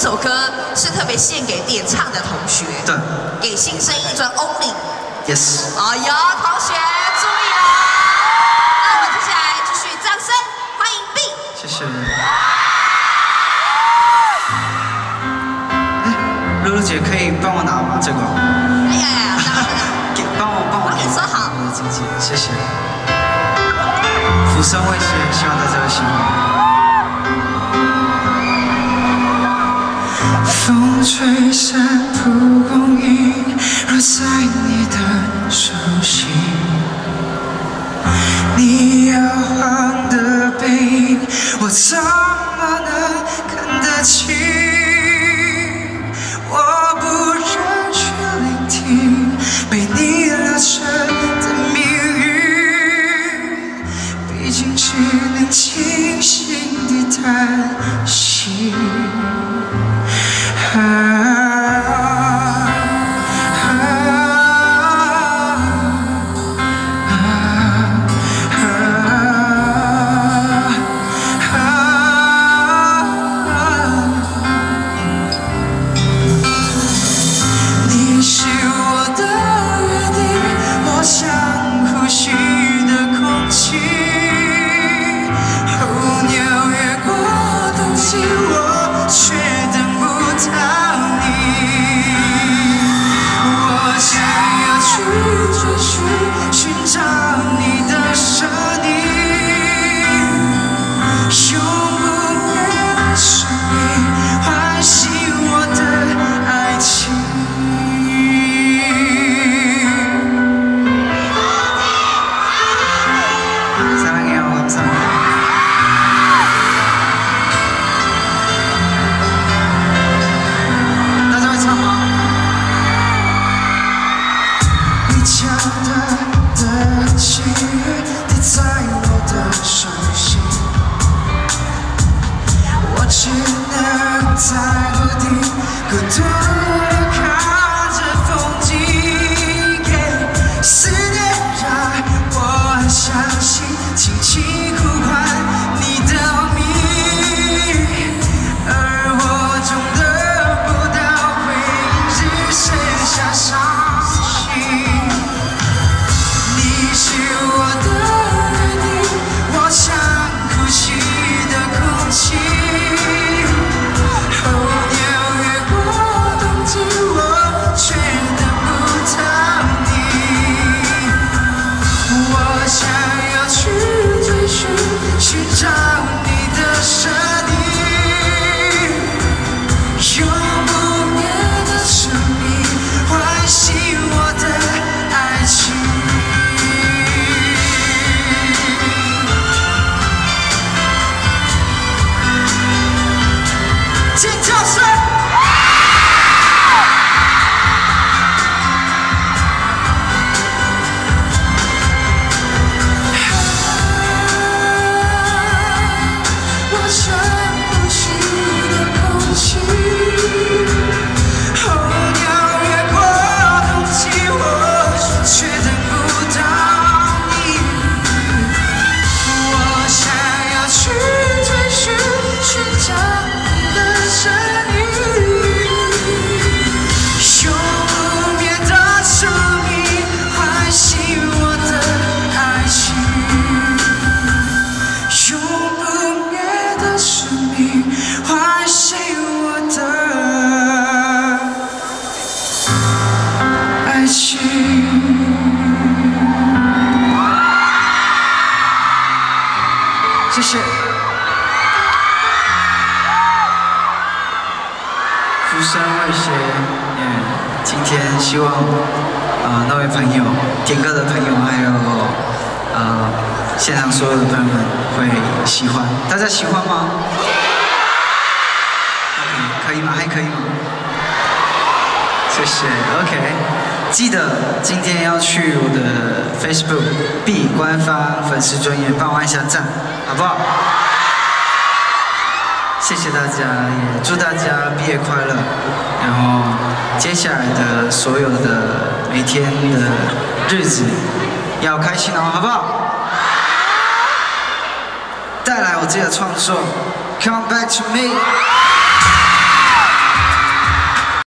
首歌是特别献给点唱的同学， 对， 给新生一专 Only。Yes。哎呀，同学注意了。那我们接下来继续掌声欢迎 B。 谢谢。露露姐可以帮我拿吗？这个？ 哎呀， 帮我给收好。 我的经纪人，谢谢。浮生未歇，希望大家会喜欢。 风吹散蒲公英，落在你的手心。你摇晃的背影，我怎么能看得清？我不愿去聆听被你拉扯的命运，毕竟只能轻轻地叹息。 你是我的约定，我想呼吸的空气。候鸟越过冬季，我却等不到你。我想要去追寻，寻找你的声音，永不灭的生命，唤醒我的爱情。 情滴在我的手心，我只能在屋顶孤独地看着风景。思念让我相信，轻轻呼唤你的名，而我终得不到回应，只剩下伤心。 你是我的约定，我想呼吸的空气。候鸟越过冬季，我却等不到你。我想要去追寻，寻找你的声音，永不灭的生命，唤醒我的爱情。 尖叫声！我想呼吸的空气，候鸟越过冬季，我却等不到你。我想要去追寻，寻找。 声音，永不灭的生命，唤醒我的爱情。永不灭的生命，唤醒我的爱情。谢谢。 浮生未歇，今天希望那位朋友、点歌的朋友，还有现场所有的朋友们会喜欢。大家喜欢吗？可以吗？还可以吗？谢谢。OK， 记得今天要去我的 Facebook B 官方粉丝专页帮我按下赞，好不好？ 谢谢大家，也祝大家毕业快乐。然后接下来的所有的每天的日子要开心哦，好不好？带来我自己的创作 ，Come Back to Me。